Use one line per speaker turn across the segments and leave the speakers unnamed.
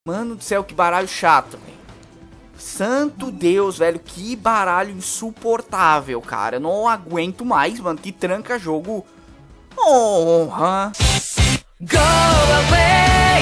Mano do céu, que baralho chato, velho. Santo Deus, velho, que baralho insuportável, cara. Eu não aguento mais, mano, que tranca jogo. Honra. Go away,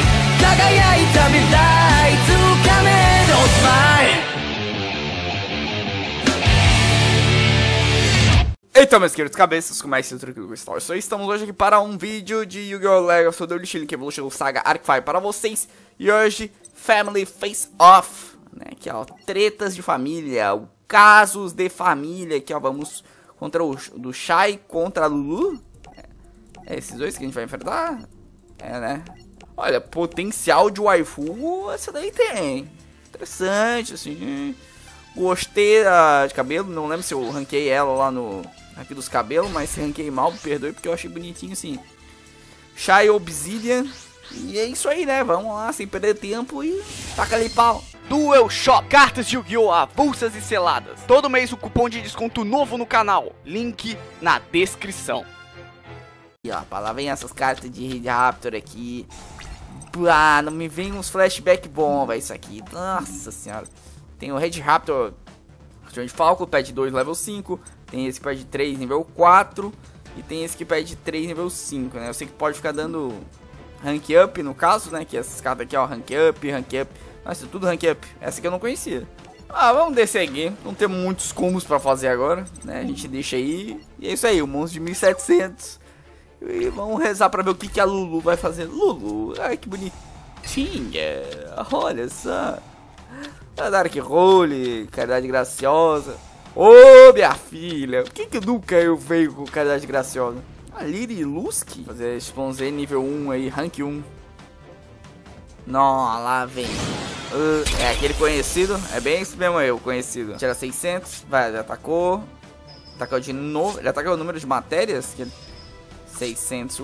então, meus queridos cabeças, com mais outro aqui do Star Wars. Estamos hoje aqui para um vídeo de Yu-Gi-Oh! Lego of the Link Evolution Saga Arc-V para vocês. E hoje, Family Face Off, né? Aqui, ó, tretas de família, casos de família. Aqui, ó, vamos contra o do Shai contra a Lulu. É esses dois que a gente vai enfrentar? É, né? Olha, potencial de waifu, essa daí tem. Interessante, assim. Gostei de cabelo, não lembro se eu ranquei ela lá no... aqui dos cabelos, mas se ranquei mal, me perdoe, porque eu achei bonitinho assim. Shai Obsidian. E é isso aí, né? Vamos lá, sem perder tempo e taca ali pau.
Duel Shop, cartas de Yu-Gi-Oh! Avulsas e seladas. Todo mês um cupom de desconto novo no canal. Link na descrição.
E ó, lá vem essas cartas de Red Raptor aqui. Ah, não me vem uns flashback bom, velho, isso aqui. Nossa senhora. Tem o Red Raptor de Falco, pede 2 level 5. Tem esse que pede 3 nível 4. E tem esse que pede 3 nível 5, né? Eu sei que pode ficar dando rank up no caso, né? Que essas cartas aqui, ó, rank up, rank up. Nossa, tudo rank up. Essa aqui eu não conhecia. Ah, vamos descer aqui. Não tem muitos combos pra fazer agora, né? A gente deixa aí. E é isso aí, o monstro de 1700. E vamos rezar pra ver o que a Lulu vai fazer. Lulu, ai que bonitinha. Olha só. Dark Role, caridade graciosa. Ô, minha filha, por que nunca eu venho com caridade graciosa? A Liri Lusk? Fazer Sponze nível 1 aí, rank 1. Não, lá vem. É aquele conhecido, é bem isso mesmo aí, o conhecido. Tira 600, vai, já atacou. Atacou de novo, ele atacou o número de matérias. 600,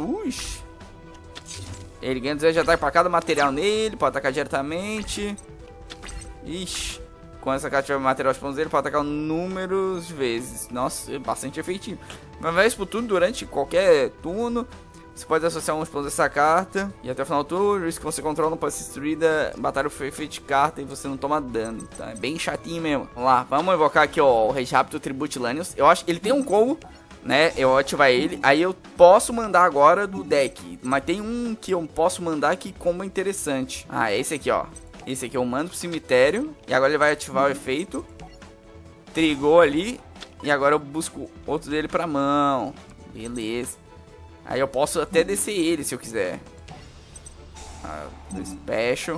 Ele ganha 2 de ataque para cada material nele, pode atacar diretamente. Ixi, com essa carta de material esponseiro, pode atacar números vezes. Nossa, é bastante efetivo. Mas vai isso por turno durante qualquer turno. Você pode associar um esponseiro a essa carta. E até o final do turno, isso que você controla não pode ser destruída. Batalha foi feita de carta e você não toma dano. Então é bem chatinho mesmo. Vamos lá, vamos invocar aqui, ó, o Red Raptor Tribute Lanius. Eu acho que ele tem um combo, né? Eu vou ativar ele. Aí eu posso mandar agora do deck. Mas tem um que eu posso mandar que combo é interessante. Ah, é esse aqui, ó. Esse aqui eu mando pro cemitério. E agora ele vai ativar o efeito. Trigou ali. E agora eu busco outro dele pra mão. Beleza. Aí eu posso até descer ele se eu quiser. Do Special.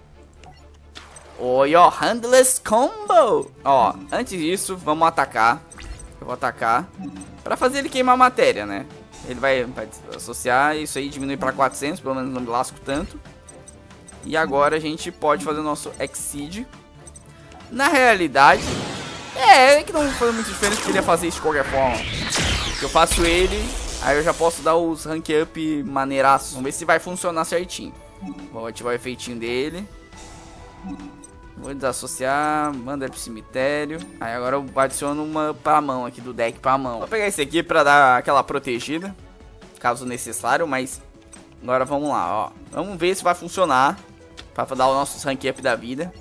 Oi, ó. Handless Combo. Ó, antes disso, vamos atacar. Eu vou atacar. Pra fazer ele queimar a matéria, né? Ele vai associar. Isso aí diminui pra 400. Pelo menos não me lasco tanto. E agora a gente pode fazer o nosso Exceed. Na realidade, é que não foi muito diferente, porque ele ia fazer isso de qualquer forma. Eu faço ele, aí eu já posso dar os rank up maneiraços. Vamos ver se vai funcionar certinho. Vou ativar o efeitinho dele. Vou desassociar, manda ele pro cemitério. Aí agora eu adiciono uma pra mão aqui do deck pra mão. Vou pegar esse aqui pra dar aquela protegida, caso necessário, mas agora vamos lá, ó. Vamos ver se vai funcionar. Pra dar o nosso rank up da vida.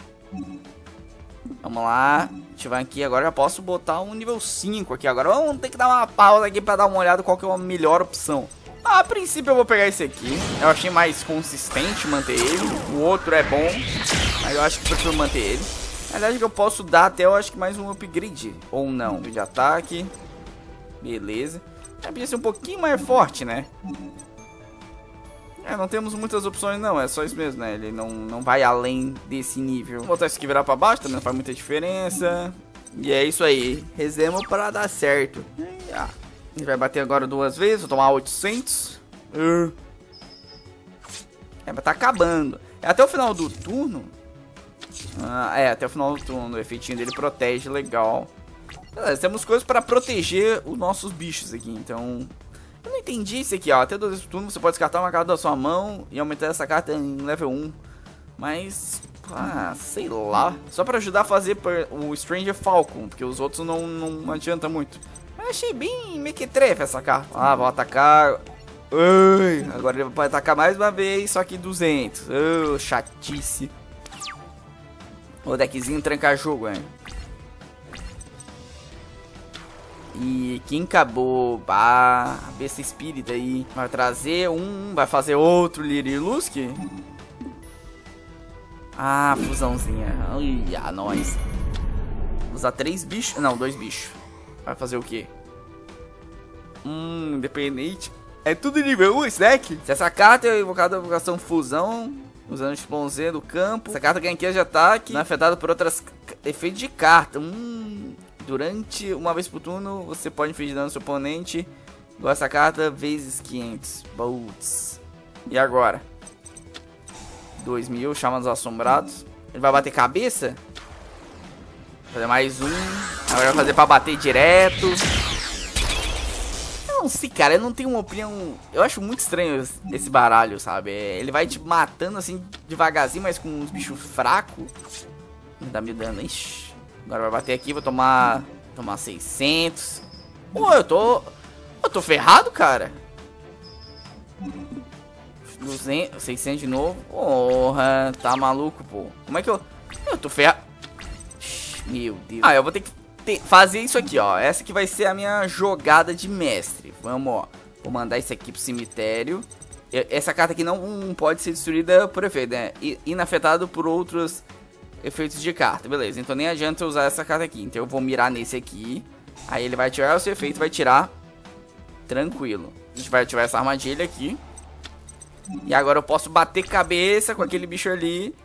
Vamos lá. Ativar aqui. Agora já posso botar um nível 5 aqui. Agora vamos ter que dar uma pausa aqui pra dar uma olhada qual que é a melhor opção. A princípio eu vou pegar esse aqui. Eu achei mais consistente manter ele. O outro é bom, mas eu acho que prefiro manter ele. Na verdade que eu posso dar até, eu acho que mais um upgrade. Ou não. De ataque. Beleza. Podia ser um pouquinho mais forte, né? É, não temos muitas opções não, é só isso mesmo, né? Ele não vai além desse nível. Vou botar isso aqui virar pra baixo, também não faz muita diferença. E é isso aí, rezemos pra dar certo. A gente vai bater agora 2 vezes, vou tomar 800. É, mas tá acabando. É até o final do turno. Até o final do turno, o efeitinho dele protege, legal. Temos coisas pra proteger os nossos bichos aqui, então... Eu não entendi esse aqui, ó. Até 2 vezes por turno você pode descartar uma carta da sua mão e aumentar essa carta em level 1. Mas, sei lá. Só pra ajudar a fazer o Stranger Falcon, porque os outros não adianta muito. Mas achei bem mequetrefe essa carta. Vou atacar. Ai, agora ele vai atacar mais uma vez, só que 200. Oh, chatice. O deckzinho trancar jogo, hein? E quem acabou, a besta espírita aí, vai trazer um, vai fazer outro Lirilusk. Ah, fusãozinha. Olha, nós. Usar 3 bichos, não, 2 bichos. Vai fazer o quê? Independente. É tudo nível 1 esse deck. Se essa carta é invocada da invocação fusão, usando o explosão do campo, essa carta ganha 15 de ataque, não é afetada por outros efeitos de carta. Durante uma vez por turno, você pode infligir dano no seu oponente com essa carta vezes 500. Bolts. E agora? 2000, chama dos assombrados. Ele vai bater cabeça? Fazer mais um. Agora vai fazer pra bater direto. Eu não sei, cara. Eu não tenho uma opinião. Eu acho muito estranho esse baralho, sabe? Ele vai te matando assim devagarzinho, mas com uns bichos fracos. Não dá me dano. Ixi. Agora vai bater aqui, vou tomar 600. Pô, eu tô ferrado, cara. 200, 600 de novo. Porra, tá maluco, pô. Como é que eu tô ferrado. Meu Deus. Eu vou ter que fazer isso aqui, ó. Essa aqui vai ser a minha jogada de mestre. Vamos, ó. Vou mandar isso aqui pro cemitério. Essa carta aqui não pode ser destruída por efeito, né? Inafetado por outros efeitos de carta, beleza, então nem adianta eu usar essa carta aqui. Então eu vou mirar nesse aqui. Aí ele vai tirar o seu efeito, vai tirar tranquilo. A gente vai ativar essa armadilha aqui. E agora eu posso bater cabeça com aquele bicho ali.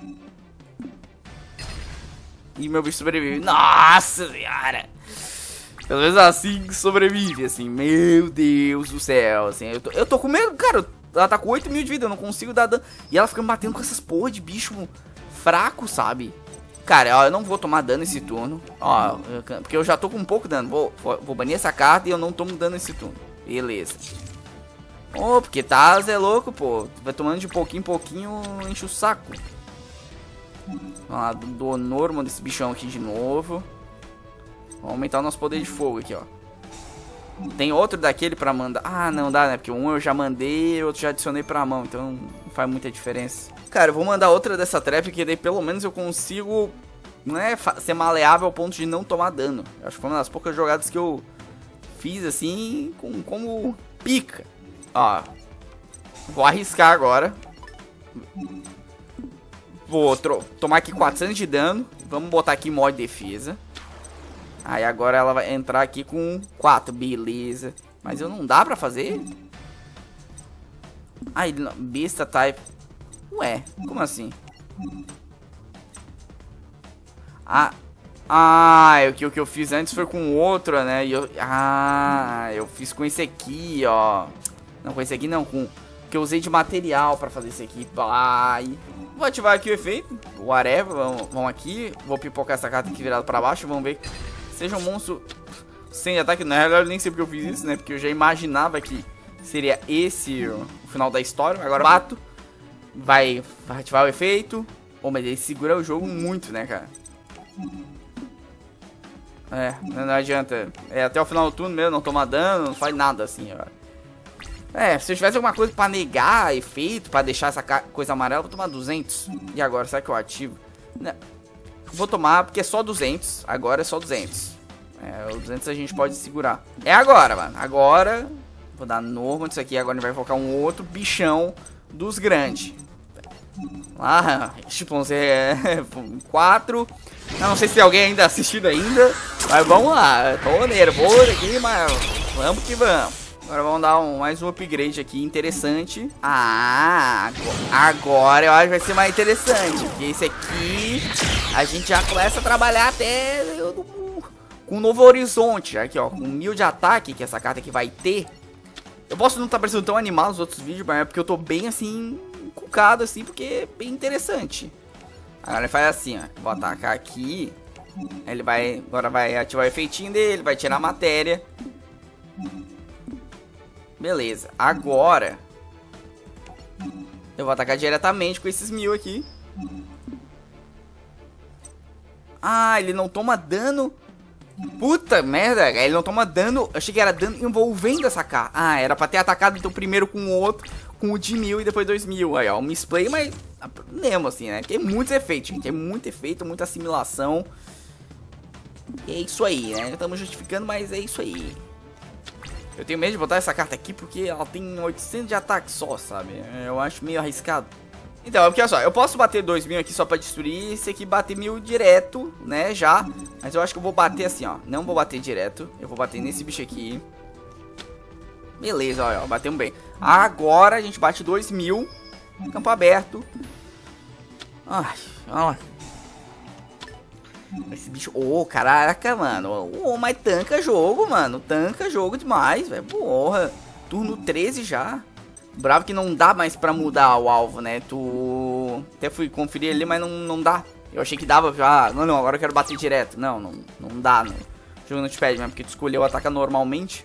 E meu bicho sobrevive. Nossa senhora! Pelo menos assim sobrevive, assim. Meu Deus do céu, assim. Eu tô com medo, cara. Ela tá com 8.000 de vida, eu não consigo dar dano. E ela fica me batendo com essas porra de bicho fraco, sabe? Cara, ó, eu não vou tomar dano esse turno. Ó, porque eu já tô com um pouco dano. Vou banir essa carta e eu não tomo dano esse turno. Beleza. Oh, porque Taz é louco, pô. Vai tomando de pouquinho em pouquinho, enche o saco. Vamos lá, do normal desse bichão aqui de novo. Vamos aumentar o nosso poder de fogo aqui, ó. Tem outro daquele pra mandar. Ah, não dá, né? Porque um eu já mandei, outro já adicionei pra mão. Então não faz muita diferença. Cara, eu vou mandar outra dessa trap, que daí pelo menos eu consigo, não é, ser maleável ao ponto de não tomar dano. Eu acho que foi uma das poucas jogadas que eu fiz assim, como pica. Ó, vou arriscar agora. Vou tomar aqui 400 de dano. Vamos botar aqui modo de defesa. Aí agora ela vai entrar aqui com 4, beleza. Mas eu não dá pra fazer? Ah, ele não, besta type. Ué, como assim? O que eu fiz antes foi com outra, né? E eu fiz com esse aqui, ó. Não, com esse aqui não, com que eu usei de material pra fazer esse aqui. Vou ativar aqui o efeito. Whatever, vamos aqui. Vou pipocar essa carta aqui virada pra baixo. Vamos ver. Seja um monstro sem ataque. Na realidade eu nem sei porque eu fiz isso, né? Porque eu já imaginava que seria esse o final da história. Agora bato. Vai ativar o efeito. Oh, mas ele segura o jogo muito, né, cara? Não adianta. Até o final do turno mesmo, não toma dano, não faz nada assim, ó. Se eu tivesse alguma coisa pra negar efeito, pra deixar essa coisa amarela, eu vou tomar 200. E agora, será que eu ativo? Não. Vou tomar, porque é só 200. Agora é só 200. O 200 a gente pode segurar. É agora, mano. Agora, vou dar normal disso aqui. Agora a gente vai focar um outro bichão dos grandes. Tipo, 4. Eu não sei se tem alguém ainda assistindo ainda. Mas vamos lá. Tô nervoso aqui, mas vamos que vamos. Agora vamos dar mais um upgrade aqui interessante. Agora eu acho que vai ser mais interessante. Porque esse aqui a gente já começa a trabalhar até com um novo horizonte. Aqui, ó, com 1000 de ataque que essa carta aqui vai ter. Eu posso não estar parecendo tão animado nos outros vídeos, mas é porque eu tô bem assim, cucado assim, porque é bem interessante. Agora ele faz assim, ó. Vou atacar aqui. Ele agora vai ativar o efeitinho dele, vai tirar a matéria. Beleza, agora eu vou atacar diretamente com esses 1000 aqui. Ele não toma dano Puta merda, ele não toma dano. Eu achei que era dano envolvendo essa carta. Ah, era pra ter atacado então primeiro com o outro, com o de 1000 e depois 2000. Aí, ó, um misplay, mas mesmo assim, né? Tem muitos efeitos, gente. Tem muito efeito, muita assimilação. E é isso aí, né? Estamos justificando, mas é isso aí. Eu tenho medo de botar essa carta aqui porque ela tem 800 de ataque só, sabe? Eu acho meio arriscado. Então, porque olha só, eu posso bater 2000 aqui só pra destruir, esse aqui bater 1000 direto, né, já. Mas eu acho que eu vou bater assim, ó, não vou bater direto, eu vou bater nesse bicho aqui. Beleza, ó, batemos bem. Agora a gente bate 2000, campo aberto. Ai, ó. Esse bicho, caraca, mano, mas tanca jogo, mano, tanca jogo demais, velho, porra. Turno 13 já. Bravo que não dá mais pra mudar o alvo, né? Até fui conferir ali, mas não dá. Eu achei que dava já. Não, agora eu quero bater direto. Não dá. O jogo não te pede, né? Porque tu escolheu atacar normalmente.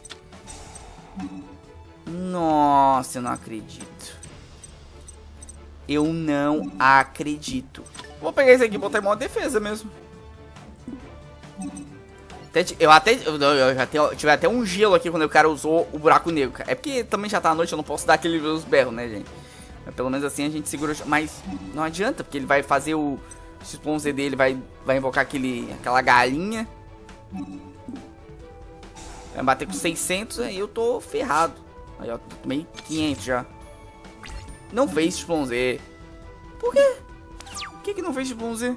Nossa, eu não acredito. Eu não acredito. Vou pegar esse aqui e botar em modo defesa mesmo. Eu já tive até um gelo aqui quando o cara usou o buraco negro, cara. É porque também já tá à noite, eu não posso dar aqueles berros, né, gente? Mas pelo menos assim a gente segura. Mas não adianta, porque ele vai fazer o X Z dele, vai invocar aquela galinha. Vai bater com 600, aí eu tô ferrado. Aí ó, tomei 500 já. Não fez X Z. Por quê? Por que não fez X Z?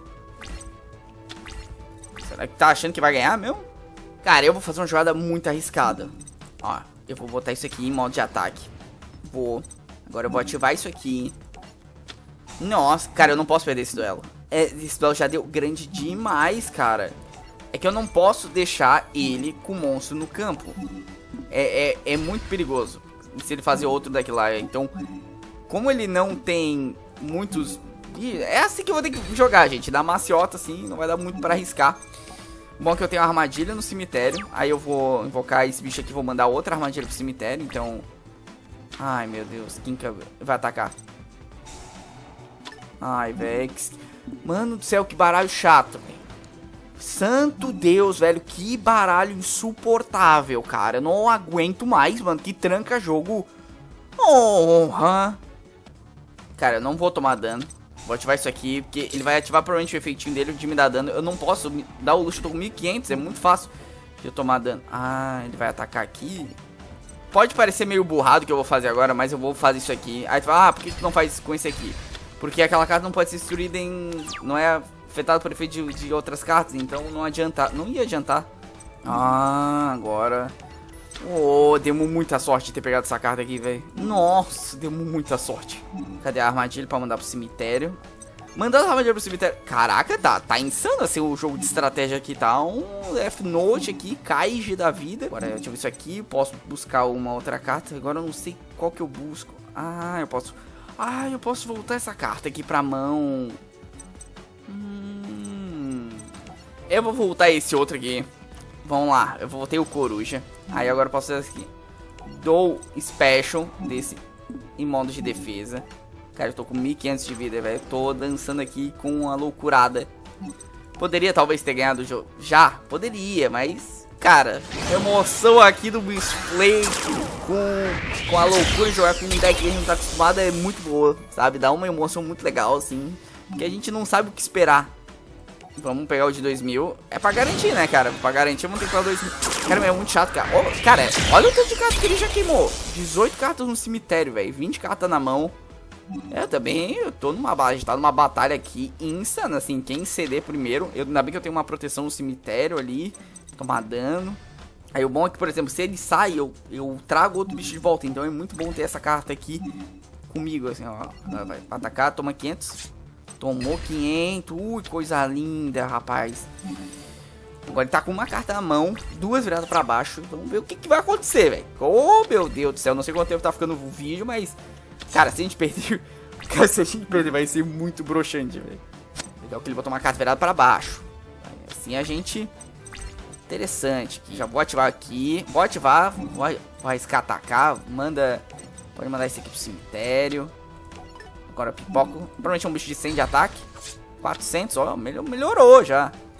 Será que tá achando que vai ganhar mesmo? Cara, eu vou fazer uma jogada muito arriscada. Ó, eu vou botar isso aqui em modo de ataque. Agora eu vou ativar isso aqui. Nossa, cara, eu não posso perder esse duelo. Esse duelo já deu grande demais, cara. É que eu não posso deixar ele com o monstro no campo. É muito perigoso se ele fazer outro daquilo lá. Então, como ele não tem muitos... É assim que eu vou ter que jogar, gente. Da maciota, assim, não vai dar muito pra arriscar. Bom que eu tenho uma armadilha no cemitério. Aí eu vou invocar esse bicho aqui. Vou mandar outra armadilha pro cemitério. Então... Ai, meu Deus. Quem que vai atacar? Ai, velho. Mano do céu, que baralho chato, velho. Santo Deus, velho. Que baralho insuportável, cara. Eu não aguento mais, mano. Que tranca jogo. Honra. Cara, eu não vou tomar dano. Vou ativar isso aqui, porque ele vai ativar provavelmente o efeitinho dele de me dar dano. Eu não posso dar o luxo, eu tô com 1500, é muito fácil de eu tomar dano. Ah, ele vai atacar aqui. Pode parecer meio burrado o que eu vou fazer agora, mas eu vou fazer isso aqui. Aí tu fala, por que tu não faz isso com esse aqui? Porque aquela carta não pode ser destruída não é afetada por efeito de outras cartas, então não adianta, não ia adiantar. Ah, agora... demos muita sorte de ter pegado essa carta aqui, velho. Nossa, demos muita sorte. Cadê a armadilha pra mandar pro cemitério? Mandando a armadilha pro cemitério. Caraca, tá insano assim o jogo de estratégia aqui. Tá um F-Note aqui, Kaiji da vida. Agora eu ativo isso aqui, posso buscar uma outra carta. Agora eu não sei qual que eu busco. Eu posso voltar essa carta aqui pra mão. Eu vou voltar esse outro aqui. Vamos lá, eu voltei o Coruja. Aí agora eu posso fazer aqui. Dou Special desse em modo de defesa. Cara, eu tô com 1500 de vida, velho. Tô dançando aqui com uma loucurada. Poderia talvez ter ganhado o jogo. Já, poderia, mas... Cara, a emoção aqui do display com a loucura de jogar com um deck que a gente não tá acostumado é muito boa, sabe? Dá uma emoção muito legal, assim. Porque a gente não sabe o que esperar. Vamos pegar o de 2000. É pra garantir, né, cara? Pra garantir, vamos ter que pegar o 2000. Cara, é muito chato, cara. Cara, olha o tanto de cartas que ele já queimou. 18 cartas no cemitério, velho. 20 cartas na mão. Eu também, eu tô numa batalha aqui insana, assim. Quem ceder primeiro. Ainda bem que eu tenho uma proteção no cemitério ali. Tomar dano. Aí o bom é que, por exemplo, se ele sai, eu trago outro bicho de volta. Então é muito bom ter essa carta aqui comigo, assim, ó. Vai atacar, toma 500. Tomou 500. Ui, coisa linda, rapaz. Agora ele tá com uma carta na mão, 2 viradas pra baixo. Vamos ver o que vai acontecer, velho. Oh, meu Deus do céu. Não sei quanto tempo tá ficando o vídeo, mas... Cara, se a gente perder... Cara, se a gente perder, vai ser muito broxante, velho. Legal que ele botou uma carta virada pra baixo. Assim a gente... Interessante. Já vou ativar aqui. Vou ativar. Vou arriscar atacar. Pode mandar esse aqui pro cemitério. Agora pipoco. Provavelmente é um bicho de 100 de ataque. 400, ó. Melhorou já.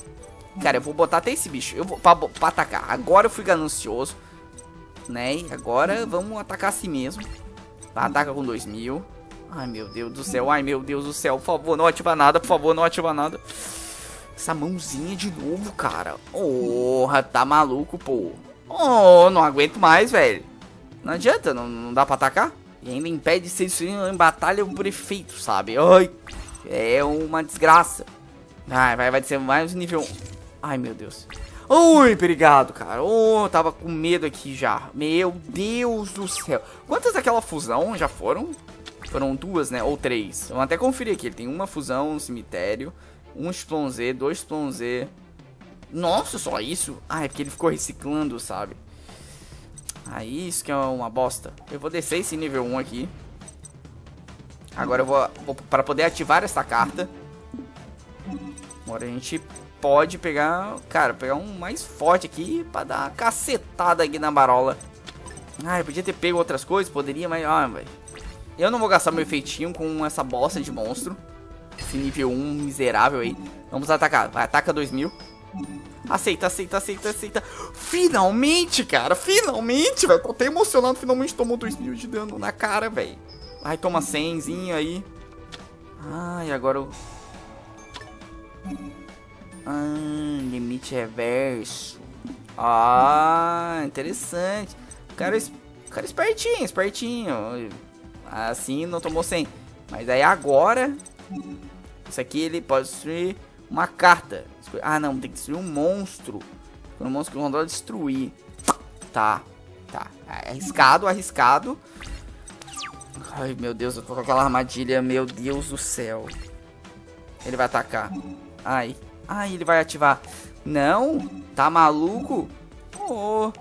Cara, eu vou botar até esse bicho. Eu vou pra atacar. Agora eu fui ganancioso, né? E agora vamos atacar assim mesmo. Ataca com 2000. Ai, meu Deus do céu. Ai, meu Deus do céu. Por favor, não ativa nada. Por favor, não ativa nada. Essa mãozinha de novo, cara. Porra, tá maluco, pô. Oh, não aguento mais, velho. Não adianta, não dá pra atacar. E ainda impede de ser destruído em batalha por efeito, sabe? Ai, é uma desgraça. Ai, vai ser mais nível 1. Ai, meu Deus. Ui, obrigado, cara. Oh, tava com medo aqui já. Meu Deus do céu. Quantas daquela fusão já foram? Foram 2, né? Ou 3. Vamos até conferir aqui. Ele tem uma fusão no cemitério. 1 Y Z, 2 Y Z. Nossa, só isso? Ah, é porque ele ficou reciclando, sabe? Ah, isso que é uma bosta. Eu vou descer esse nível 1 aqui. Agora eu vou para poder ativar essa carta. Agora a gente pode pegar... Cara, pegar um mais forte aqui pra dar uma cacetada aqui na barola. Ah, eu podia ter pego outras coisas, poderia, mas... Ah, velho. Eu não vou gastar meu efeitinho com essa bosta de monstro. Esse nível 1 miserável aí. Vamos atacar. Vai, ataca 2000. Aceita, aceita, aceita, aceita. Finalmente, cara. Finalmente, velho. Tô até emocionado. Finalmente tomou 2000 de dano na cara, velho. Ai, toma 100zinho aí. Ai, agora eu... limite reverso. Ah, interessante. O cara espertinho, espertinho. Assim não tomou 100. Mas aí agora... Isso aqui ele pode destruir uma carta. Ah, não, tem que destruir um monstro. Um monstro que o controla destruir. Tá, tá. Arriscado, arriscado. Ai, meu Deus, eu tô com aquela armadilha. Meu Deus do céu. Ele vai atacar. Ai, ai, ele vai ativar. Não, tá maluco? Oh.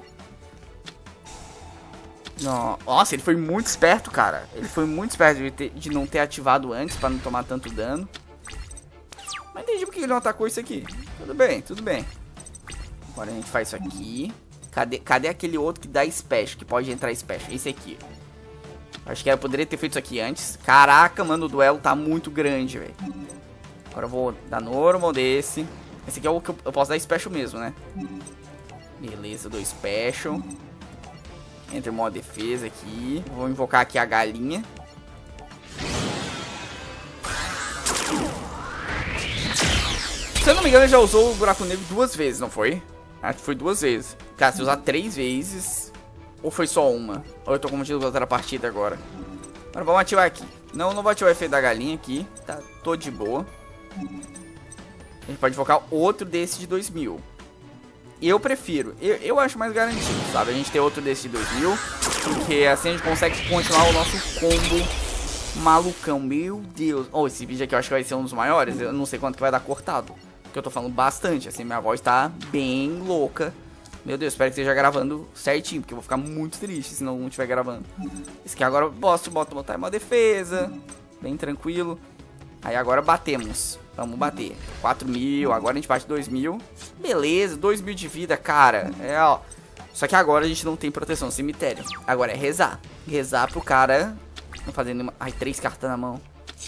Nossa, ele foi muito esperto, cara. Ele foi muito esperto de não ter ativado antes pra não tomar tanto dano. Mas entendi porque ele não atacou isso aqui. Tudo bem, tudo bem. Agora a gente faz isso aqui. Cadê aquele outro que dá special, que pode entrar special? Esse aqui. Acho que eu poderia ter feito isso aqui antes. Caraca, mano, o duelo tá muito grande, velho. Agora eu vou dar normal desse. Esse aqui é o que eu posso dar special mesmo, né? Beleza, dou special. Entra em modo defesa aqui. Vou invocar aqui a galinha. Se eu não me engano, ele já usou o buraco negro 2 vezes, não foi? Acho que foi 2 vezes. Cara, se usar 3 vezes... Ou foi só uma? Ou eu tô confundindo com outra partida agora? Agora vamos ativar aqui. Não vou ativar o efeito da galinha aqui. Tá, tô de boa. A gente pode invocar outro desse de 2000. Eu prefiro, eu acho mais garantido, sabe? A gente ter outro desse de 2000, porque assim a gente consegue continuar o nosso combo malucão. Meu Deus. Oh, esse vídeo aqui eu acho que vai ser um dos maiores. Eu não sei quanto que vai dar cortado, porque eu tô falando bastante, assim, minha voz tá bem louca. Meu Deus, espero que esteja gravando certinho, porque eu vou ficar muito triste se não estiver gravando. Esse aqui agora eu posso botar uma defesa, bem tranquilo. Aí agora batemos. Vamos bater. 4.000, agora a gente bate 2.000. Beleza, 2.000 de vida, cara. É, ó. Só que agora a gente não tem proteção no cemitério. Agora é rezar. Rezar pro cara não fazer nenhuma... Ai, 3 cartas na mão.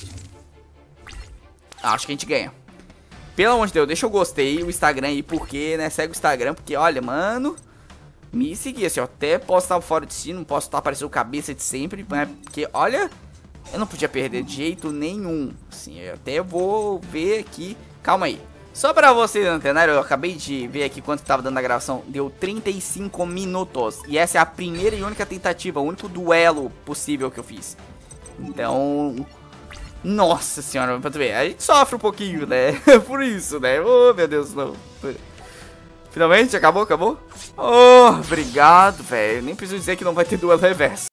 Acho que a gente ganha. Pelo amor de Deus, deixa eu gostei o Instagram aí, porque, né? Segue o Instagram, porque, olha, mano... Me seguir, assim, eu até posso estar fora de si, não posso estar aparecendo cabeça de sempre, né? Porque, olha... Eu não podia perder de jeito nenhum. Assim, eu até vou ver aqui. Calma aí. Só pra vocês entenderem, eu acabei de ver aqui quanto tava dando a gravação. Deu 35 minutos. E essa é a primeira e única tentativa, o único duelo possível que eu fiz. Então... Nossa senhora, pra tu ver. A gente sofre um pouquinho, né? Por isso, né? Oh, meu Deus, não. Finalmente, acabou? Oh, obrigado, velho. Nem preciso dizer que não vai ter duelo reverso.